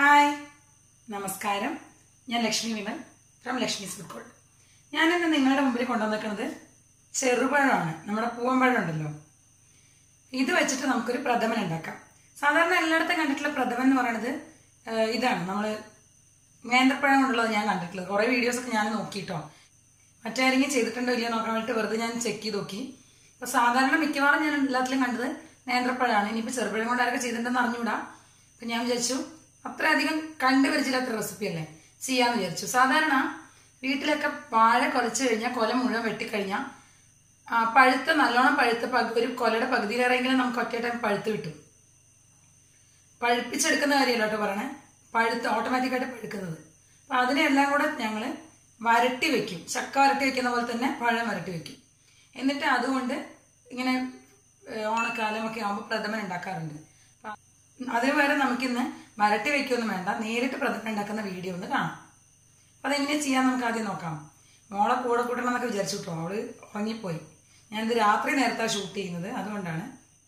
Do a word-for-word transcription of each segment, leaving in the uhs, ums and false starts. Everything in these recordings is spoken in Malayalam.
ഹായ് നമസ്കാരം. ഞാൻ Lakshmi Vimal from Lakshmi's food court. ഞാനിന്ന് നിങ്ങളുടെ മുമ്പിൽ കൊണ്ടുവന്നിരിക്കുന്നത് ചെറുപഴമാണ്. നമ്മുടെ പൂവമ്പഴം ഉണ്ടല്ലോ, ഇത് വെച്ചിട്ട് നമുക്കൊരു പ്രഥമൻ ഉണ്ടാക്കാം. സാധാരണ എല്ലായിടത്തും കണ്ടിട്ടുള്ള പ്രഥമൻ എന്ന് പറയുന്നത് ഇതാണ്. നമ്മൾ നേന്ത്രപ്പഴം കൊണ്ടുള്ളത് ഞാൻ കണ്ടിട്ടുള്ളത്. കുറേ വീഡിയോസൊക്കെ ഞാൻ നോക്കിയിട്ടോ, മറ്റാരെങ്കിലും ചെയ്തിട്ടുണ്ടോ ഇല്ലയോ നോക്കാൻ വേണ്ടിയിട്ട് വെറുതെ ഞാൻ ചെക്ക് ചെയ്ത് നോക്കി. അപ്പോൾ സാധാരണ മിക്കവാറും ഞാൻ എല്ലാത്തിലും കണ്ടത് നേന്ത്രപ്പഴമാണ്. ഇനിയിപ്പോൾ ചെറുപഴം കൊണ്ട് ആരൊക്കെ ചെയ്തിട്ടുണ്ടെന്ന് അറിഞ്ഞുകൂടാ. അപ്പം ഞാൻ വിചാരിച്ചു അത്രയധികം കണ്ടുപരിചില്ലാത്ത റെസിപ്പി അല്ലേ, ചെയ്യാമെന്ന് വിചാരിച്ചു. സാധാരണ വീട്ടിലൊക്കെ വാഴ കുലച്ചു കഴിഞ്ഞാൽ കൊല മുഴുവൻ വെട്ടിക്കഴിഞ്ഞാൽ പഴുത്ത നല്ലോണം പഴുത്ത ഒരു കൊലയുടെ പകുതിയിലേറെങ്കിലും നമുക്ക് ഒറ്റ ടൈം പഴുത്ത് കിട്ടും. പഴുപ്പിച്ചെടുക്കുന്ന കാര്യമല്ല കേട്ടോ പറയണേ, പഴുത്ത് ഓട്ടോമാറ്റിക്കായിട്ട് പഴുക്കുന്നത്. അപ്പം അതിനെല്ലാം കൂടെ ഞങ്ങൾ വരട്ടി വെക്കും. ചക്ക വരട്ടി വെക്കുന്ന പോലെ തന്നെ പഴം വരട്ടി വെക്കും. എന്നിട്ട് അതുകൊണ്ട് ഇങ്ങനെ ഓണക്കാലമൊക്കെ ആകുമ്പോൾ പ്രഥമൻ ഉണ്ടാക്കാറുണ്ട്. അതിന് പകരം നമുക്കിന്ന് വരട്ടി വെക്കൊന്നും വേണ്ട, നേരിട്ട് പ്രഥമൻ ഉണ്ടാക്കുന്ന വീഡിയോ ഒന്ന് കാണാം. അപ്പം അതെങ്ങനെയാണ് ചെയ്യാൻ നമുക്ക് ആദ്യം നോക്കാം. മോളെ കൂടെ കൂട്ടണം എന്നൊക്കെ വിചാരിച്ചു കേട്ടോ, അവള് ഉറങ്ങിപ്പോയി. ഞാനിത് രാത്രി നേരത്താണ് ഷൂട്ട് ചെയ്യുന്നത്, അതുകൊണ്ടാണ്.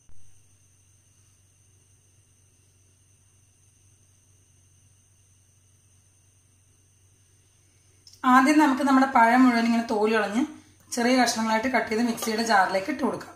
ആദ്യം നമുക്ക് നമ്മുടെ പഴം മുഴുവൻ ഇങ്ങനെ തോല് കളഞ്ഞ് ചെറിയ കഷ്ണങ്ങളായിട്ട് കട്ട് ചെയ്ത് മിക്സിയുടെ ജാറിലേക്ക് ഇട്ട് കൊടുക്കാം.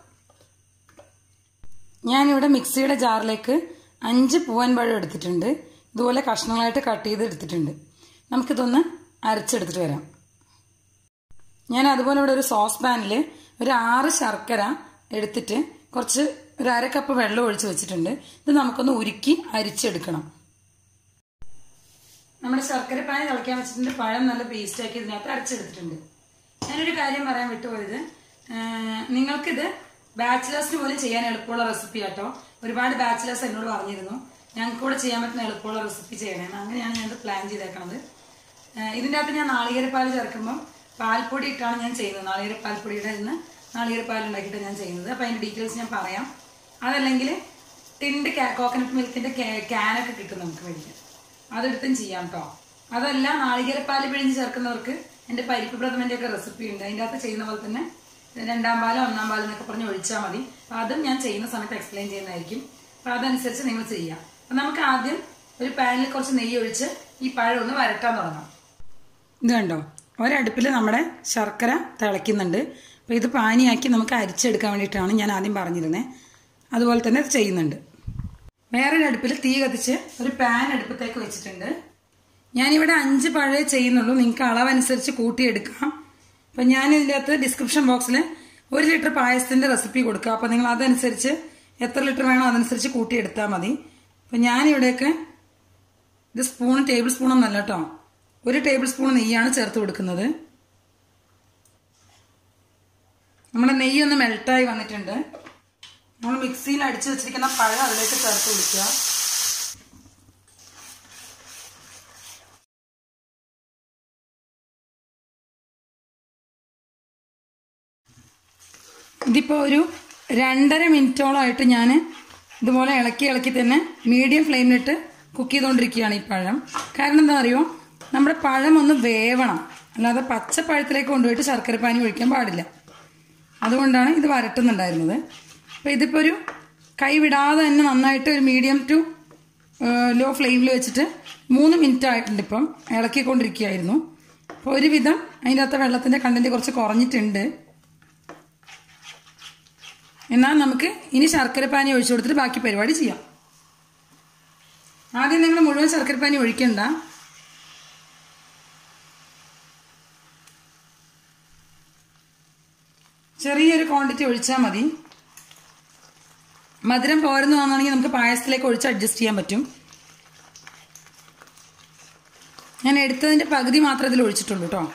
ഞാനിവിടെ മിക്സിയുടെ ജാറിലേക്ക് അഞ്ച് പൂവൻ പഴം എടുത്തിട്ടുണ്ട്. ഇതുപോലെ കഷ്ണങ്ങളായിട്ട് കട്ട് ചെയ്ത് എടുത്തിട്ടുണ്ട്. നമുക്കിതൊന്ന് അരച്ചെടുത്തിട്ട് വരാം. ഞാൻ അതുപോലെ ഇവിടെ ഒരു സോസ് പാനിൽ ഒരു ആറ് ശർക്കര എടുത്തിട്ട് കുറച്ച് ഒരു അര കപ്പ് വെള്ളം ഒഴിച്ച് വെച്ചിട്ടുണ്ട്. ഇത് നമുക്കൊന്ന് ഉരുക്കി അരിച്ചെടുക്കണം. നമ്മുടെ ശർക്കര പാനി തിളയ്ക്കാൻ വെച്ചിട്ടുണ്ട്. പഴം നല്ല പേസ്റ്റ് ആക്കി ഇതിനകത്ത് അരച്ചെടുത്തിട്ടുണ്ട്. ഞാനൊരു കാര്യം പറയാൻ വിട്ടുപോയത്, നിങ്ങൾക്കിത് ബാച്ചിലേഴ്സിന് പോലും ചെയ്യാൻ എളുപ്പമുള്ള റെസിപ്പി കേട്ടോ. ഒരുപാട് ബാച്ചിലേഴ്സ് എന്നോട് പറഞ്ഞിരുന്നു ഞങ്ങൾക്ക് കൂടെ ചെയ്യാൻ പറ്റുന്ന എളുപ്പമുള്ള റെസിപ്പി ചെയ്യണമെന്ന്. അങ്ങനെയാണ് ഞാനത് പ്ലാൻ ചെയ്തേക്കണത്. ഇതിൻ്റെ അകത്ത് ഞാൻ നാളികേരപ്പാൽ ചേർക്കുമ്പം പാൽപ്പൊടി ഇട്ടാണ് ഞാൻ ചെയ്യുന്നത്. നാളികേരപ്പാൽപ്പൊടിയുടെ ഇന്ന് നാളികേരപ്പാൽ ഉണ്ടാക്കിയിട്ട് ഞാൻ ചെയ്യുന്നത്. അപ്പം അതിൻ്റെ ഡീറ്റെയിൽസ് ഞാൻ പറയാം. അതല്ലെങ്കിൽ ടിൻഡ് കോക്കനട്ട് മിൽക്കിൻ്റെ ക്യാനൊക്കെ കിട്ടും നമുക്ക് മേടിക്കാൻ, അതെടുത്തും ചെയ്യാം കേട്ടോ. അതല്ല നാളികേരപ്പാൽ പിഴിഞ്ഞ് ചേർക്കുന്നവർക്ക് എൻ്റെ പരിപ്പ് പ്രഥമൻ്റെ ഒക്കെ റെസിപ്പി ഉണ്ട്. അതിൻ്റെ അകത്ത് ചെയ്യുന്ന പോലെ തന്നെ രണ്ടാം പാലോ ഒന്നാം പാലോ എന്നൊക്കെ പറഞ്ഞ് ഒഴിച്ചാൽ മതി. അപ്പം അതും ഞാൻ ചെയ്യുന്ന സമയത്ത് എക്സ്പ്ലെയിൻ ചെയ്യുന്നതായിരിക്കും. അപ്പം അതനുസരിച്ച് നിങ്ങൾ ചെയ്യാം. അപ്പം നമുക്ക് ആദ്യം ഒരു പാനിൽ കുറച്ച് നെയ്യ് ഒഴിച്ച് ഈ പഴം ഒന്ന് വരട്ടാൻ തുടങ്ങാം. ഇത് കണ്ടോ, ഒരടുപ്പിൽ നമ്മുടെ ശർക്കര തിളയ്ക്കുന്നുണ്ട്. അപ്പോൾ ഇത് പാനിയാക്കി നമുക്ക് അരിച്ചെടുക്കാൻ വേണ്ടിയിട്ടാണ് ഞാൻ ആദ്യം പറഞ്ഞിരുന്നത്. അതുപോലെ തന്നെ ഇത് ചെയ്യുന്നുണ്ട്. വേറൊരു അടുപ്പിൽ തീ കത്തിച്ച് ഒരു പാൻ അടുപ്പത്തേക്ക് വെച്ചിട്ടുണ്ട്. ഞാനിവിടെ അഞ്ച് പഴമേ ചെയ്യുന്നുള്ളൂ, നിങ്ങൾക്ക് അളവനുസരിച്ച് കൂട്ടിയെടുക്കാം. അപ്പം ഞാൻ ഇതിൻ്റെ അകത്ത് ഡിസ്ക്രിപ്ഷൻ ബോക്സിൽ ഒരു ലിറ്റർ പായസത്തിൻ്റെ റെസിപ്പി കൊടുക്കുക. അപ്പോൾ നിങ്ങൾ അതനുസരിച്ച് എത്ര ലിറ്റർ വേണോ അതനുസരിച്ച് കൂട്ടിയെടുത്താൽ മതി. അപ്പം ഞാനിവിടെയൊക്കെ ഇത് സ്പൂൺ ടേബിൾ സ്പൂണൊന്നല്ല കേട്ടോ, ഒരു ടേബിൾ സ്പൂൺ നെയ്യാണ് ചേർത്ത് കൊടുക്കുന്നത്. നമ്മുടെ നെയ്യ് ഒന്ന് മെൽട്ടായി വന്നിട്ടുണ്ട്. നമ്മൾ മിക്സിയിൽ അടിച്ചു വെച്ചിരിക്കുന്ന പഴം അതിലേക്ക് ചേർത്ത് കൊടുക്കുക. ഇതിപ്പോൾ ഒരു രണ്ടര മിനിറ്റോളമായിട്ട് ഞാൻ ഇതുപോലെ ഇളക്കി ഇളക്കി തന്നെ മീഡിയം ഫ്ലെയിമിലിട്ട് കുക്ക് ചെയ്തുകൊണ്ടിരിക്കുകയാണ് ഈ പഴം. കാരണം എന്താ അറിയോ, നമ്മുടെ പഴം ഒന്ന് വേവണം, അല്ലാതെ പച്ചപ്പഴത്തിലേക്ക് കൊണ്ടുപോയിട്ട് ശർക്കര പാനി ഒഴിക്കാൻ പാടില്ല. അതുകൊണ്ടാണ് ഇത് വരട്ടുന്നുണ്ടായിരുന്നത്. അപ്പോൾ ഇതിപ്പോൾ ഒരു കൈ വിടാതെ തന്നെ നന്നായിട്ട് ഒരു മീഡിയം ടു ലോ ഫ്ലെയിമിൽ വെച്ചിട്ട് മൂന്ന് മിനിറ്റ് ആയിട്ടുണ്ട്. ഇപ്പം ഇളക്കിക്കൊണ്ടിരിക്കുകയായിരുന്നു. അപ്പോൾ ഒരുവിധം അതിൻ്റെ അകത്ത് വെള്ളത്തിൻ്റെ കണ്ടന്റ് കുറച്ച് കുറഞ്ഞിട്ടുണ്ട്. എന്നാൽ നമുക്ക് ഇനി ശർക്കര പാനി ഒഴിച്ചു കൊടുത്തിട്ട് ബാക്കി പരിപാടി ചെയ്യാം. ആദ്യം നിങ്ങൾ മുഴുവൻ ശർക്കര പാനി ഒഴിക്കണ്ട. ചെറിയൊരു ക്വാണ്ടിറ്റി ഒഴിച്ചാൽ മതി. മധുരം പോരുന്നു ആണെന്നുണ്ടെങ്കിൽ നമുക്ക് പായസത്തിലേക്ക് ഒഴിച്ച് അഡ്ജസ്റ്റ് ചെയ്യാൻ പറ്റും. ഞാൻ എടുത്തതിൻ്റെ പകുതി മാത്രമേ ഇതിൽ ഒഴിച്ചിട്ടുള്ളൂ കേട്ടോ.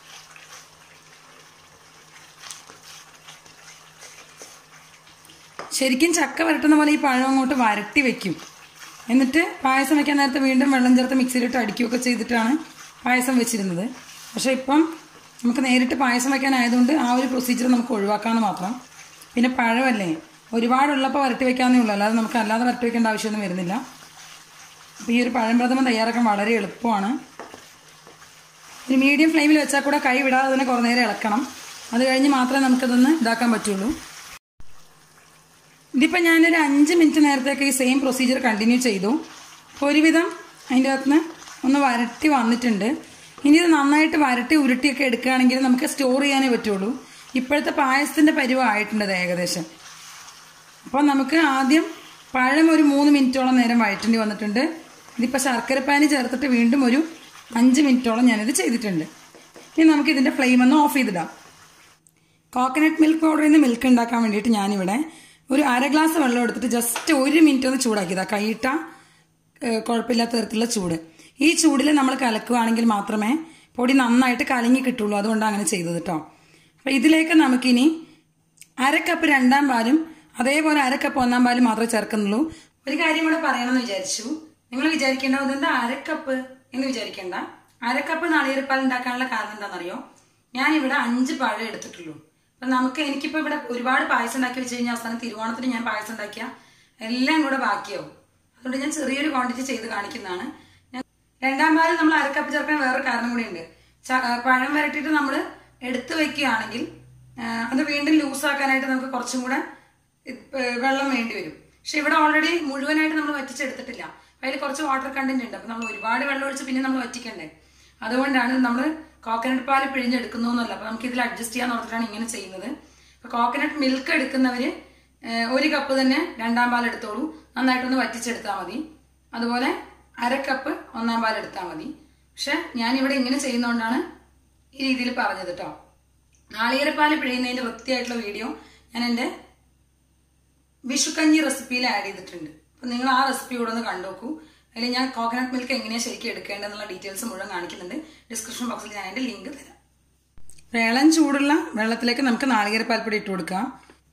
ശരിക്കും ചക്ക വരട്ടുന്ന പോലെ ഈ പഴം അങ്ങോട്ട് വരട്ടി വെക്കും. എന്നിട്ട് പായസം വെക്കാൻ നേരത്തെ വീണ്ടും വെള്ളം ചേർത്ത് മിക്സിയിലിട്ട് അടിക്കുകയൊക്കെ ചെയ്തിട്ടാണ് പായസം വെച്ചിരുന്നത്. പക്ഷേ ഇപ്പം നമുക്ക് നേരിട്ട് പായസം വെക്കാനായതുകൊണ്ട് ആ ഒരു പ്രൊസീജിയർ നമുക്ക് ഒഴിവാക്കാമെന്ന് മാത്രം. പിന്നെ പഴമല്ലേ, ഒരുപാടുള്ളപ്പോൾ വരട്ടി വെക്കാമെന്നേ ഉള്ളൂ, അല്ലാതെ നമുക്ക് അല്ലാതെ വരട്ടി വെക്കേണ്ട ആവശ്യമൊന്നും വരുന്നില്ല. അപ്പോൾ ഈ ഒരു പഴം പ്രഥമൻ തയ്യാറാക്കാൻ വളരെ എളുപ്പമാണ്. ഒരു മീഡിയം ഫ്ലെയിമിൽ വെച്ചാൽ കൂടെ കൈ വിടാതെ തന്നെ കുറേ നേരം ഇളക്കണം. അത് കഴിഞ്ഞ് മാത്രമേ നമുക്കതൊന്ന് ഇതാക്കാൻ പറ്റുള്ളൂ. ഇതിപ്പോൾ ഞാനൊരു അഞ്ച് മിനിറ്റ് നേരത്തേക്ക് ഈ സെയിം പ്രൊസീജിയർ കണ്ടിന്യൂ ചെയ്തു. ഒരുവിധം അതിൻ്റെ അകത്തുനിന്ന് ഒന്ന് വരട്ടി വന്നിട്ടുണ്ട്. ഇനി ഇത് നന്നായിട്ട് വരട്ടി ഉരുട്ടിയൊക്കെ എടുക്കുകയാണെങ്കിൽ നമുക്ക് സ്റ്റോർ ചെയ്യാനേ പറ്റുള്ളൂ. ഇപ്പോഴത്തെ പായസത്തിൻ്റെ പരുവമായിട്ടുണ്ട് ഏകദേശം. അപ്പോൾ നമുക്ക് ആദ്യം പഴം ഒരു മൂന്ന് മിനിറ്റോളം നേരം വഴറ്റേണ്ടി വന്നിട്ടുണ്ട്. ഇതിപ്പോൾ ശർക്കരപ്പാനി ചേർത്തിട്ട് വീണ്ടും ഒരു അഞ്ച് മിനിറ്റോളം ഞാനിത് ചെയ്തിട്ടുണ്ട്. ഇനി നമുക്ക് ഇതിൻ്റെ ഫ്ലെയിം ഒന്ന് ഓഫ് ചെയ്തിടാം. കോക്കനട്ട് മിൽക്ക് പൗഡറിൽ നിന്ന് മിൽക്ക് ഉണ്ടാക്കാൻ വേണ്ടിയിട്ട് ഞാനിവിടെ ഒരു അര ഗ്ലാസ് വെള്ളം എടുത്തിട്ട് ജസ്റ്റ് ഒരു മിനിറ്റ് ഒന്ന് ചൂടാക്കിയതാണ്. കൈയിട്ട കുഴപ്പമില്ലാത്ത തരത്തിലുള്ള ചൂട്. ഈ ചൂടിൽ നമ്മൾ കലക്കുകയാണെങ്കിൽ മാത്രമേ പൊടി നന്നായിട്ട് കലങ്ങി കിട്ടുള്ളൂ. അതുകൊണ്ടാണ് അങ്ങനെ ചെയ്തത് കേട്ടോ. അപ്പം ഇതിലേക്ക് നമുക്കിനി അരക്കപ്പ് രണ്ടാം പാലും അതേപോലെ അരക്കപ്പ് ഒന്നാം പാലും മാത്രമേ ചേർക്കുന്നുള്ളൂ. ഒരു കാര്യം കൂടെ പറയണമെന്ന് വിചാരിച്ചു. നിങ്ങൾ വിചാരിക്കേണ്ടത് എന്താ അരക്കപ്പ് എന്ന് വിചാരിക്കേണ്ട. അരക്കപ്പ് നാളികേരപ്പാൽ ഉണ്ടാക്കാനുള്ള കാരണം എന്താണെന്നറിയോ? ഞാനിവിടെ അഞ്ച് പഴം എടുത്തിട്ടുള്ളൂ. അപ്പം നമുക്ക് എനിക്കിപ്പോൾ ഇവിടെ ഒരുപാട് പായസം ഉണ്ടാക്കി വെച്ച് കഴിഞ്ഞാൽ അവസാനം തിരുവോണത്തിന് ഞാൻ പായസം ഉണ്ടാക്കിയാൽ എല്ലാം കൂടെ ബാക്കിയാവും. അതുകൊണ്ട് ഞാൻ ചെറിയൊരു ക്വാണ്ടിറ്റി ചെയ്ത് കാണിക്കുന്നതാണ്. രണ്ടാം പാല് നമ്മൾ അരക്കപ്പ് ചേർക്കാൻ വേറൊരു കാരണം കൂടി ഉണ്ട്. പഴം വരട്ടിയിട്ട് നമ്മൾ എടുത്തു വെക്കുകയാണെങ്കിൽ അത് വീണ്ടും ലൂസാക്കാനായിട്ട് നമുക്ക് കുറച്ചും കൂടെ വെള്ളം വേണ്ടി വരും. പക്ഷെ ഇവിടെ ഓൾറെഡി മുഴുവനായിട്ട് നമ്മൾ വറ്റിച്ചെടുത്തിട്ടില്ല. അതിൽ കുറച്ച് വാട്ടർ കണ്ടന്റ് ഉണ്ട്. അപ്പം നമ്മൾ ഒരുപാട് വെള്ളം ഒഴിച്ച് പിന്നെ നമ്മൾ വറ്റിക്കണ്ടേ. അതുകൊണ്ടാണ് നമ്മൾ കോക്കനട്ട് പാല് പിഴിഞ്ഞെടുക്കുന്നു എന്നല്ല. അപ്പം നമുക്ക് ഇതിൽ അഡ്ജസ്റ്റ് ചെയ്യാൻ ഓർത്തിട്ടാണ് ഇങ്ങനെ ചെയ്യുന്നത്. അപ്പോൾ കോക്കനട്ട് മിൽക്ക് എടുക്കുന്നവർ ഒരു കപ്പ് തന്നെ രണ്ടാം പാൽ എടുത്തോളൂ. നന്നായിട്ടൊന്ന് വറ്റിച്ചെടുത്താൽ മതി. അതുപോലെ അരക്കപ്പ് ഒന്നാം പാൽ എടുത്താൽ മതി. പക്ഷെ ഞാനിവിടെ ഇങ്ങനെ ചെയ്യുന്നതുകൊണ്ടാണ് ഈ രീതിയിൽ പറഞ്ഞത് കേട്ടോ. നാളികേരപ്പാല് പിഴിയുന്നതിൻ്റെ വൃത്തിയായിട്ടുള്ള വീഡിയോ ഞാൻ എൻ്റെ വിഷുക്കഞ്ഞി റെസിപ്പിയിൽ ആഡ് ചെയ്തിട്ടുണ്ട്. അപ്പം നിങ്ങൾ ആ റെസിപ്പി കൂടെ ഒന്ന് കണ്ടുനോക്കൂ. അതിൽ ഞാൻ കോക്കനട്ട് മിൽക്ക് എങ്ങനെയാണ് ശരിക്കും എടുക്കേണ്ടതെന്നുള്ള ഡീറ്റെയിൽസ് മുഴുവൻ കാണിക്കുന്നുണ്ട്. ഡിസ്ക്രിപ്ഷൻ ബോക്സിൽ ഞാൻ അതിൻ്റെ ലിങ്ക് തരാം. വേളം ചൂടുള്ള വെള്ളത്തിലേക്ക് നമുക്ക് നാളികേരപ്പാൽപ്പൊടി ഇട്ട് കൊടുക്കാം.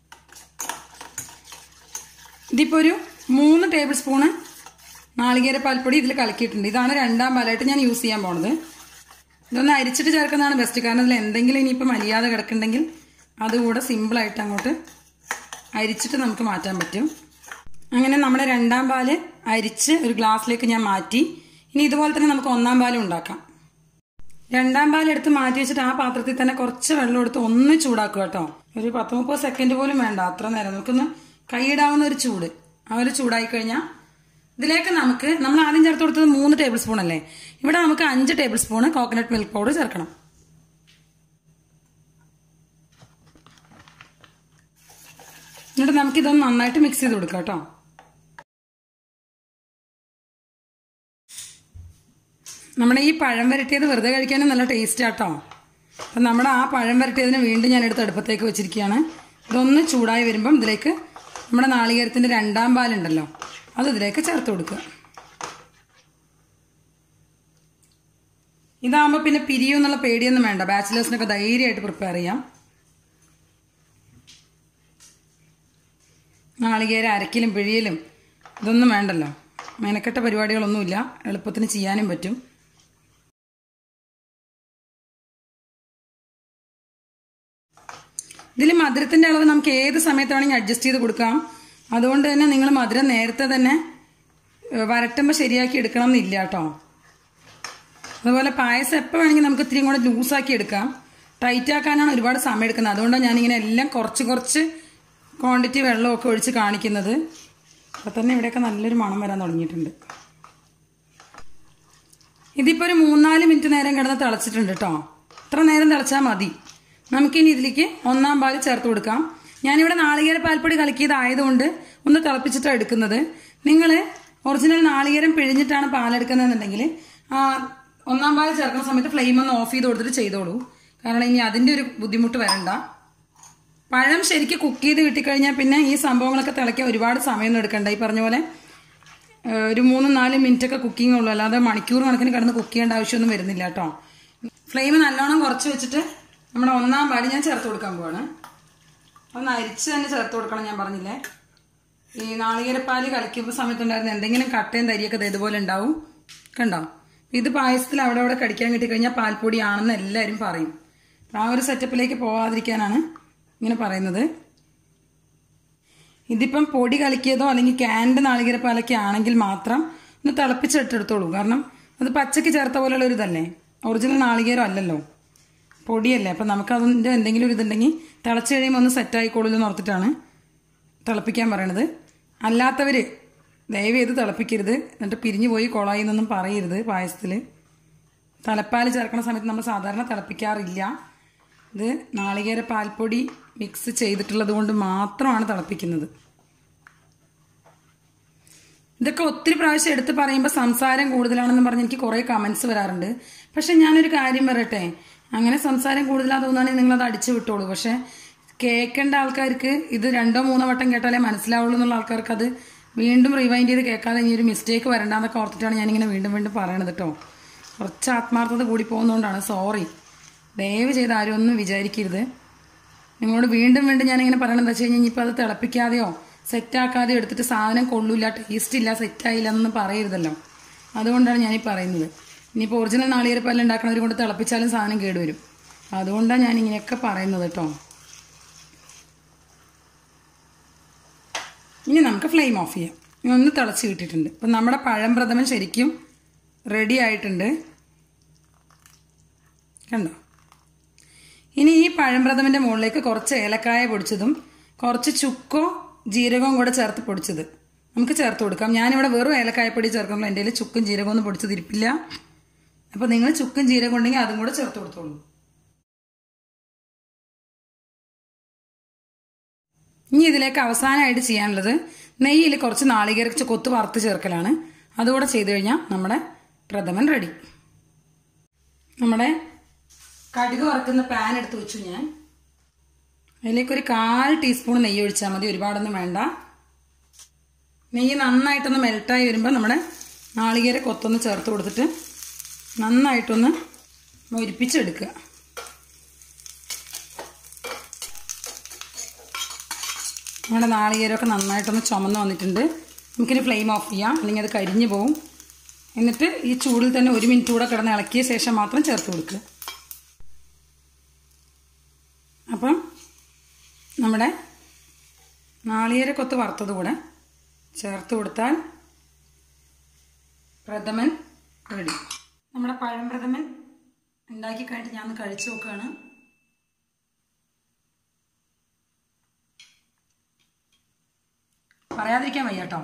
ഇതിപ്പോൾ ഒരു മൂന്ന് ടേബിൾ സ്പൂണ് നാളികേരപ്പാൽപ്പൊടി ഇതിൽ കലക്കിയിട്ടുണ്ട്. ഇതാണ് രണ്ടാം പാലായിട്ട് ഞാൻ യൂസ് ചെയ്യാൻ പോണത്. ഇതൊന്ന് അരിച്ചിട്ട് ചേർക്കുന്നതാണ് ബെസ്റ്റ്. കാരണം ഇതിൽ എന്തെങ്കിലും ഇനിയിപ്പോൾ മര്യാദ കിടക്കുന്നുണ്ടെങ്കിൽ അതുകൂടെ സിമ്പിളായിട്ട് അങ്ങോട്ട് അരിച്ചിട്ട് നമുക്ക് മാറ്റാൻ പറ്റും. അങ്ങനെ നമ്മുടെ രണ്ടാം പാല് അരിച്ച് ഒരു ഗ്ലാസ്സിലേക്ക് ഞാൻ മാറ്റി. ഇനി ഇതുപോലെ തന്നെ നമുക്ക് ഒന്നാം പാലും ഉണ്ടാക്കാം. രണ്ടാം പാലെടുത്ത് മാറ്റി വെച്ചിട്ട് ആ പാത്രത്തിൽ തന്നെ കുറച്ച് വെള്ളം എടുത്ത് ഒന്ന് ചൂടാക്കുക കേട്ടോ. ഒരു പത്ത് മുപ്പത് സെക്കൻഡ് പോലും വേണ്ട, അത്ര നേരം. നമുക്കൊന്ന് കൈയിടാവുന്ന ഒരു ചൂട്. ആ ഒരു ചൂടായി കഴിഞ്ഞാൽ ഇതിലേക്ക് നമുക്ക് നമ്മൾ ആദ്യം ചേർത്ത് കൊടുത്തത് മൂന്ന് ടേബിൾ സ്പൂൺ അല്ലേ. ഇവിടെ നമുക്ക് അഞ്ച് tablespoon coconut milk powder ചേർക്കണം. എന്നിട്ട് നമുക്കിതൊന്ന് നന്നായിട്ട് മിക്സ് ചെയ്ത് കൊടുക്കാം കേട്ടോ. നമ്മുടെ ഈ പഴം വരട്ടിയത് വെറുതെ കഴിക്കാനും നല്ല ടേസ്റ്റ് ആട്ടോ. അപ്പം നമ്മുടെ ആ പഴം വരട്ടിയതിന് വീണ്ടും ഞാൻ എടുത്ത് അടുപ്പത്തേക്ക് വെച്ചിരിക്കുകയാണ്. ഇതൊന്ന് ചൂടായി വരുമ്പം ഇതിലേക്ക് നമ്മുടെ നാളികേരത്തിൻ്റെ രണ്ടാം പാലുണ്ടല്ലോ അത് ഇതിലേക്ക് ചേർത്ത് കൊടുക്കുക. ഇതാകുമ്പോൾ പിന്നെ പിരിയും എന്നുള്ള പേടിയൊന്നും വേണ്ട. ബാച്ചിലേഴ്സിനൊക്കെ ധൈര്യമായിട്ട് പ്രിപ്പയർ ചെയ്യാം. നാളികേരം അരക്കലും പിഴിയലും ഇതൊന്നും വേണ്ടല്ലോ. മെനക്കെട്ട പരിപാടികളൊന്നുമില്ല. എളുപ്പത്തിന് ചെയ്യാനും പറ്റും. ഇതിൽ മധുരത്തിൻ്റെ അളവ് നമുക്ക് ഏത് സമയത്ത് വേണമെങ്കിൽ അഡ്ജസ്റ്റ് ചെയ്ത് കൊടുക്കാം. അതുകൊണ്ട് തന്നെ നിങ്ങൾ മധുരം നേരത്തെ തന്നെ വരട്ടുമ്പോൾ ശരിയാക്കി എടുക്കണം എന്നില്ല കേട്ടോ. അതുപോലെ പായസം എപ്പോൾ വേണമെങ്കിൽ നമുക്ക് ഇത്തിരി കൂടെ ലൂസാക്കി എടുക്കാം. ടൈറ്റ് ആക്കാനാണ് ഒരുപാട് സമയം എടുക്കുന്നത്. അതുകൊണ്ടാണ് ഞാനിങ്ങനെ എല്ലാം കുറച്ച് കുറച്ച് ക്വാണ്ടിറ്റി വെള്ളമൊക്കെ ഒഴിച്ച് കാണിക്കുന്നത്. അപ്പോൾ തന്നെ ഇവിടെയൊക്കെ നല്ലൊരു മണം വരാൻ തുടങ്ങിയിട്ടുണ്ട്. ഇതിപ്പോൾ ഒരു മൂന്നാല് മിനിറ്റ് നേരം കിടന്ന് തിളച്ചിട്ടുണ്ട് കേട്ടോ. ഇത്ര നേരം തിളച്ചാൽ മതി. നമുക്കിനി ഇതിലേക്ക് ഒന്നാം പാല് ചേർത്ത് കൊടുക്കാം. ഞാനിവിടെ നാളികേര പാൽപ്പൊടി കലക്കിയതായതുകൊണ്ട് ഒന്ന് തിളപ്പിച്ചിട്ടാണ് എടുക്കുന്നത്. നിങ്ങൾ ഒറിജിനൽ നാളികേരം പിഴിഞ്ഞിട്ടാണ് പാലെടുക്കുന്നതെന്നുണ്ടെങ്കിൽ ഒന്നാം പാൽ ചേർക്കുന്ന സമയത്ത് ഫ്ലെയിം ഒന്ന് ഓഫ് ചെയ്ത് കൊടുത്തിട്ട് ചെയ്തോളൂ. കാരണം ഇനി അതിൻ്റെ ഒരു ബുദ്ധിമുട്ട് വരണ്ട. പഴം ശരിക്കും കുക്ക് ചെയ്ത് കിട്ടിക്കഴിഞ്ഞാൽ പിന്നെ ഈ സംഭവങ്ങളൊക്കെ തിളയ്ക്കാൻ ഒരുപാട് സമയമൊന്നും എടുക്കണ്ട. ഈ പറഞ്ഞ പോലെ ഒരു മൂന്ന് നാല് മിനിറ്റ് ഒക്കെ കുക്കിംഗ് ഉള്ളൂ. അല്ലാതെ മണിക്കൂർ കണക്കിന് കിടന്ന് കുക്ക് ചെയ്യേണ്ട ആവശ്യമൊന്നും വരുന്നില്ല കേട്ടോ. ഫ്ലെയിം നല്ലോണം കുറച്ച് വെച്ചിട്ട് നമ്മുടെ ഒന്നാം പാല് ഞാൻ ചേർത്ത് കൊടുക്കാൻ പോവാണ്. ഒന്ന് അരിച്ച് തന്നെ ചേർത്ത് കൊടുക്കണം. ഞാൻ പറഞ്ഞില്ലേ, ഈ നാളികേരപ്പാല് കലക്കിയപ്പോൾ സമയത്തുണ്ടായിരുന്ന എന്തെങ്കിലും കട്ടയും തരിയൊക്കെ ഇതുപോലെ ഉണ്ടാവും. കണ്ടോ? ഇത് പായസത്തിൽ അവിടെ അവിടെ കടിക്കാൻ കിട്ടിക്കഴിഞ്ഞാൽ പാൽപ്പൊടിയാണെന്ന് എല്ലാവരും പറയും. ആ ഒരു സെറ്റപ്പിലേക്ക് പോവാതിരിക്കാനാണ് ഇങ്ങനെ പറയുന്നത്. ഇതിപ്പം പൊടി കലക്കിയതോ അല്ലെങ്കിൽ ക്യാൻഡ് നാളികേരപ്പാലൊക്കെ ആണെങ്കിൽ മാത്രം ഒന്ന് തിളപ്പിച്ചിട്ടെടുത്തോളൂ. കാരണം അത് പച്ചക്ക് ചേർത്ത പോലെയുള്ള ഒരു ഇതല്ലേ, ഒറിജിനൽ നാളികേരം അല്ലല്ലോ, പൊടിയല്ലേ. അപ്പം നമുക്കതിൻ്റെ എന്തെങ്കിലും ഒരു ഇതുണ്ടെങ്കിൽ തിളച്ച് കഴിയുമ്പോൾ ഒന്ന് സെറ്റായിക്കോളൂ എന്ന് ഓർത്തിട്ടാണ് തിളപ്പിക്കാൻ പറയണത്. അല്ലാത്തവർ ദയവ് ചെയ്ത് തിളപ്പിക്കരുത്. എന്നിട്ട് പിരിഞ്ഞു പോയി കൊളായി എന്നൊന്നും പറയരുത്. പായസത്തിൽ തലപ്പാൽ ചേർക്കുന്ന സമയത്ത് നമ്മൾ സാധാരണ തിളപ്പിക്കാറില്ല. ഇത് നാളികേര പാൽപ്പൊടി മിക്സ് ചെയ്തിട്ടുള്ളത് കൊണ്ട് മാത്രമാണ് തിളപ്പിക്കുന്നത്. ഇതൊക്കെ ഒത്തിരി പ്രാവശ്യം എടുത്ത് പറയുമ്പോൾ സംസാരം കൂടുതലാണെന്ന് പറഞ്ഞ് എനിക്ക് കുറേ കമൻസ് വരാറുണ്ട്. പക്ഷെ ഞാനൊരു കാര്യം പറയട്ടെ, അങ്ങനെ സംസാരം കൂടുതലാന്ന് തോന്നുകയാണെങ്കിൽ നിങ്ങളത് അടിച്ചു വിട്ടോളൂ. പക്ഷെ കേൾക്കേണ്ട ആൾക്കാർക്ക് ഇത് രണ്ടോ മൂന്നോ വട്ടം കേട്ടാലേ മനസ്സിലാവുള്ളൂ എന്നുള്ള ആൾക്കാർക്ക് അത് വീണ്ടും റിവൈൻഡ് ചെയ്ത് കേൾക്കാതെ ഇനി ഒരു മിസ്റ്റേക്ക് വരണ്ടെന്നൊക്കെ ഓർത്തിട്ടാണ് ഞാനിങ്ങനെ വീണ്ടും വീണ്ടും പറയണത് കേട്ടോ. കുറച്ച് ആത്മാർത്ഥത കൂടി പോകുന്നതുകൊണ്ടാണ്. സോറി. ദയവ് ചെയ്ത് ആരും ഒന്നും വിചാരിക്കരുത്. നിങ്ങളോട് വീണ്ടും വീണ്ടും ഞാനിങ്ങനെ പറയണത് എന്താ വെച്ച് കഴിഞ്ഞാൽ ഇനിയിപ്പോൾ അത് തിളപ്പിക്കാതെയോ സെറ്റാക്കാതെയോ എടുത്തിട്ട് സാധനം കൊള്ളൂല്ല, ടേസ്റ്റ് ഇല്ല, സെറ്റായില്ല എന്നൊന്നും പറയരുതല്ലോ. അതുകൊണ്ടാണ് ഞാനീ പറയുന്നത്. ഇനിയിപ്പോൾ ഒറിജിനൽ നാളികേരപ്പാൽ ഉണ്ടാക്കണവർ കൊണ്ട് തിളപ്പിച്ചാലും സാധനം കേടുവരും. അതുകൊണ്ടാണ് ഞാൻ ഇങ്ങനെയൊക്കെ പറയുന്നത് കേട്ടോ. ഇനി നമുക്ക് ഫ്ലെയിം ഓഫ് ചെയ്യാം. ഇനി ഒന്ന് തിളച്ച് കിട്ടിയിട്ടുണ്ട്. അപ്പം നമ്മുടെ പഴം പ്രഥമൻ ശരിക്കും റെഡി ആയിട്ടുണ്ട്. കണ്ടോ? ഇനി ഈ പഴം പ്രഥമൻ്റെ മുകളിലേക്ക് കുറച്ച് ഏലക്കായ പൊടിച്ചതും കുറച്ച് ചുക്കോ ജീരകവും കൂടെ ചേർത്ത് പൊടിച്ചത് നമുക്ക് ചേർത്ത് കൊടുക്കാം. ഞാനിവിടെ വെറും ഏലക്കായപ്പൊടി ചേർക്കുമ്പോൾ എൻ്റെ കയ്യിൽ ചുക്കും ജീരകവും ഒന്നും പൊടിച്ചതിരിപ്പില്ല. അപ്പോൾ നിങ്ങൾ ചുക്കും ജീരകം ഉണ്ടെങ്കിൽ അതും കൂടെ ചേർത്ത് കൊടുത്തോളൂ. ഇനി ഇതിലേക്ക് അവസാനമായിട്ട് ചെയ്യാനുള്ളത് നെയ്യിൽ കുറച്ച് നാളികേര കൊത്ത് വറുത്ത് ചേർക്കലാണ്. അതുകൂടെ ചെയ്ത് കഴിഞ്ഞാൽ നമ്മുടെ പ്രഥമൻ റെഡി. നമ്മുടെ കടുക് വറുക്കുന്ന പാൻ എടുത്ത് വെച്ചു ഞാൻ. അതിലേക്കൊരു കാൽ ടീസ്പൂൺ നെയ്യ് ഒഴിച്ചാൽ മതി, ഒരുപാടൊന്നും വേണ്ട. നെയ്യ് നന്നായിട്ടൊന്ന് മെൽട്ടായി വരുമ്പോൾ നമ്മുടെ നാളികേര കൊത്തൊന്ന് ചേർത്ത് കൊടുത്തിട്ട് നന്നായിട്ടൊന്ന് മൊരിപ്പിച്ചെടുക്കുക. നമ്മുടെ നാളികേരമൊക്കെ നന്നായിട്ടൊന്ന് ചുമന്ന് വന്നിട്ടുണ്ട്. നമുക്കിനി ഫ്ലെയിം ഓഫ് ചെയ്യാം, അല്ലെങ്കിൽ അത് കരിഞ്ഞു പോവും. എന്നിട്ട് ഈ ചൂടിൽ തന്നെ ഒരു മിനിറ്റ് കൂടെ കിടന്ന് ഇളക്കിയ ശേഷം മാത്രം ചേർത്ത് കൊടുക്കുക. അപ്പം നമ്മുടെ നാളികേര കൊത്ത് വറുത്തത് കൂടെ ചേർത്ത് കൊടുത്താൽ പ്രഥമൻ റെഡി. നമ്മുടെ പഴം പ്രഥമൻ ഉണ്ടാക്കി കഴിഞ്ഞിട്ട് ഞാൻ ഒന്ന് കഴിച്ചു നോക്കുകയാണ്. പറയാതിരിക്കാൻ വയ്യ കേട്ടോ.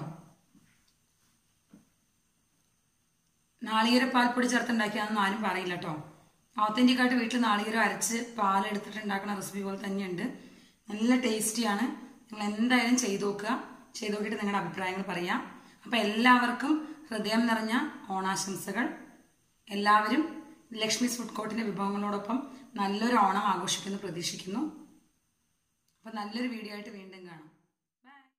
നാളികേര പാൽപ്പൊടി ചേർത്തുണ്ടാക്കിയാണെന്ന് ആരും പറയില്ല കേട്ടോ. ഓത്തൻറ്റിക്കായിട്ട് വീട്ടിൽ നാളികേരം അരച്ച് പാലെടുത്തിട്ട് ഉണ്ടാക്കുന്ന റെസിപ്പി പോലെ തന്നെയുണ്ട്. നല്ല ടേസ്റ്റിയാണ്. നിങ്ങൾ എന്തായാലും ചെയ്ത് നോക്കുക. ചെയ്ത് നോക്കിയിട്ട് നിങ്ങളുടെ അഭിപ്രായങ്ങൾ പറയാം. അപ്പം എല്ലാവർക്കും ഹൃദയം നിറഞ്ഞ ഓണാശംസകൾ. എല്ലാവരും ലക്ഷ്മീസ് ഫുഡ് കോർട്ടിൻ്റെ വിഭവങ്ങളോടൊപ്പം നല്ലൊരു ഓണം ആഘോഷിക്കുമെന്ന് പ്രതീക്ഷിക്കുന്നു. അപ്പം നല്ലൊരു വീഡിയോ ആയിട്ട് വീണ്ടും കാണാം.